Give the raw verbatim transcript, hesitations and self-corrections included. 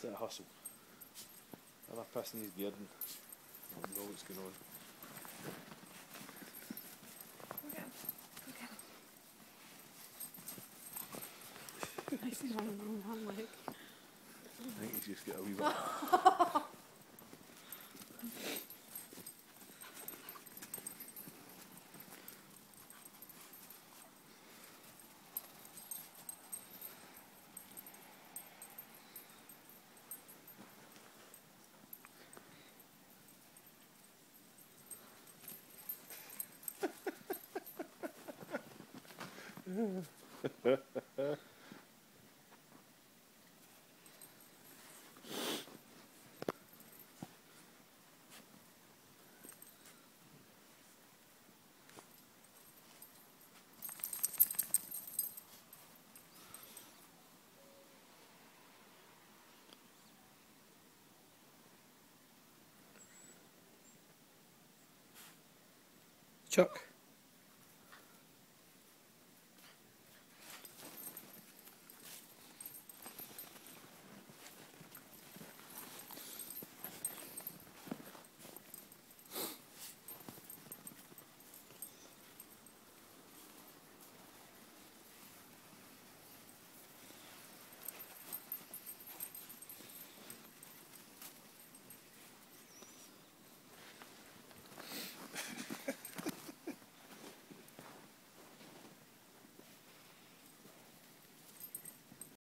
It's a hustle. I'm a piss in his beard and I don't know what's going on. Go get him. Go get him. I see one on one leg. I think he's just got a wee bit. Chuck.